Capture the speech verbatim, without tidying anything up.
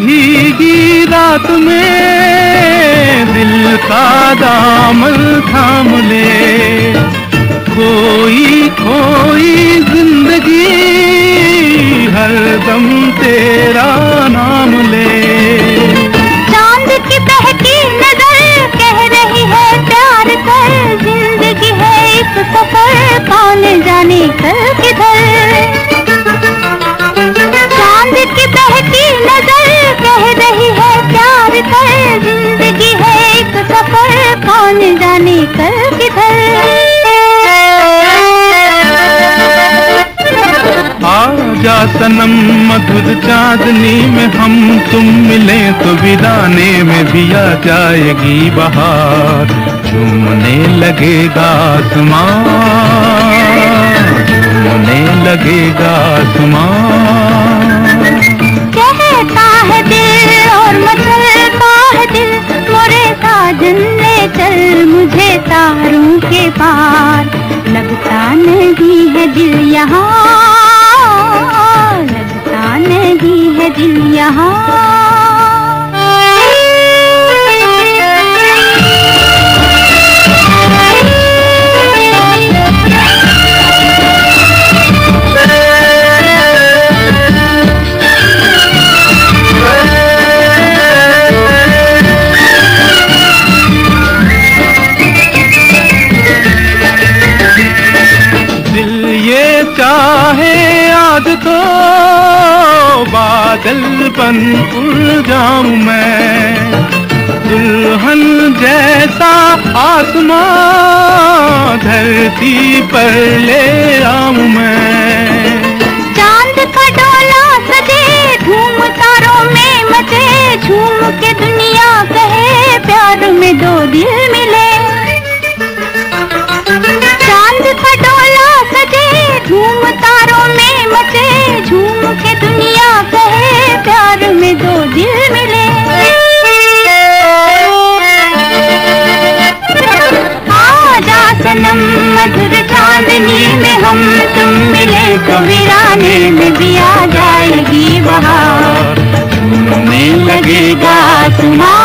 भीगी रात में दिल का दामन थाम ले, कोई खोई जिंदगी हरदम तेरा नाम ले। चांद की बहकी नजर कह रही है प्यार कर, जिंदगी है एक सफर कौन जाने कल किधर। चांद की बहकी नजर कह रही है प्यार कर, जिंदगी है एक सफर कौन जाने कल किधर। आजा सनम मधुर चांदनी में हम तुम मिले तो वीराने में भी आ जाएगी बहार, झूमने लगेगा आसमान, झूमने लगेगा आसमान। कहता है दिल और मचलता है दिल, मोरे साजन ले चल मुझे तारों के पार। लगता नहीं है दिल यहाँ, लगता नहीं है दिल यहाँ। चाहे आज तो बादल बन उड़ जाऊं मैं, दुल्हन जैसा आसमां धरती पर ले आऊं मैं। चांद का डोला सजे धूम तारों में मचे, झूम के दुनिया कहे प्यार में दो दिल मिले। चांद का डोला सजे झूम तारों में मचे, झूम के दुनिया कहे प्यार में दो दिल मिले। आजा सनम मधुर चांदनी में हम तुम मिले तो वीराने में भी आ जाएगी बहार, झूमने लगेगा आसमान।